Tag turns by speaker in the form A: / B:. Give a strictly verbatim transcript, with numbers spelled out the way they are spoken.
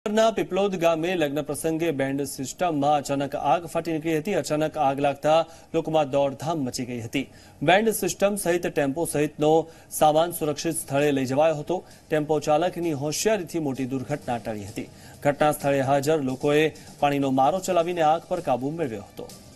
A: ના પીપલોદ ગામે લગ્ન પ્રસંગે બેન્ડ સિસ્ટમમાં અચાનક આગ ફાટી નીકળી હતી। અચાનક આગ લાગતા લોકોમાં દોડધામ મચી ગઈ હતી। બેન્ડ સિસ્ટમ સહિત ટેમ્પો સહિતનો સામાન સુરક્ષિત સ્થળે લઈ જવાયો હતો। ટેમ્પો ચાલકની હોશિયારીથી મોટી દુર્ઘટના ટળી હતી। ઘટના સ્થળે હાજર લોકોએ પાણીનો મારો ચલાવીને આગ પર કાબુ મેળવ્યો હતો।